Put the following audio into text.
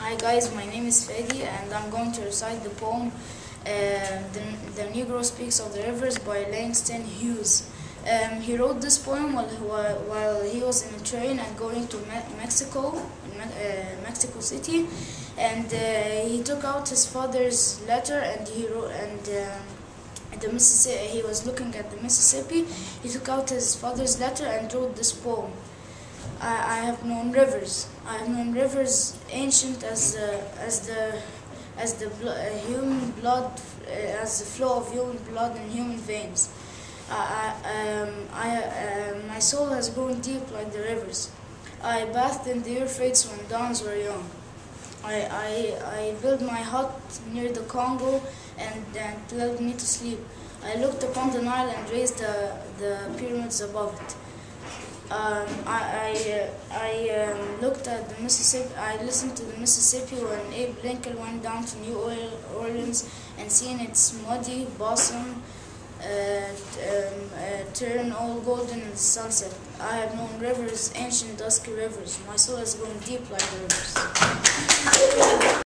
Hi guys, my name is Fady and I'm going to recite the poem the Negro Speaks of the Rivers by Langston Hughes. He wrote this poem while he was in a train and going to Mexico City, and he took out his father's letter and he wrote, the Mississippi. He was looking at the Mississippi. He took out his father's letter and wrote this poem. I have known rivers. I have known rivers ancient as the human blood, as the flow of human blood in human veins. My soul has grown deep like the rivers. I bathed in the Euphrates when dawns were young. I built my hut near the Congo and lulled me to sleep. I looked upon the Nile and raised the pyramids above it. I looked at the Mississippi. I listened to the Mississippi when Abe Lincoln went down to New Orleans and seen its muddy bosom turn all golden in the sunset. I have known rivers, ancient dusky rivers. My soul has grown deep like the rivers.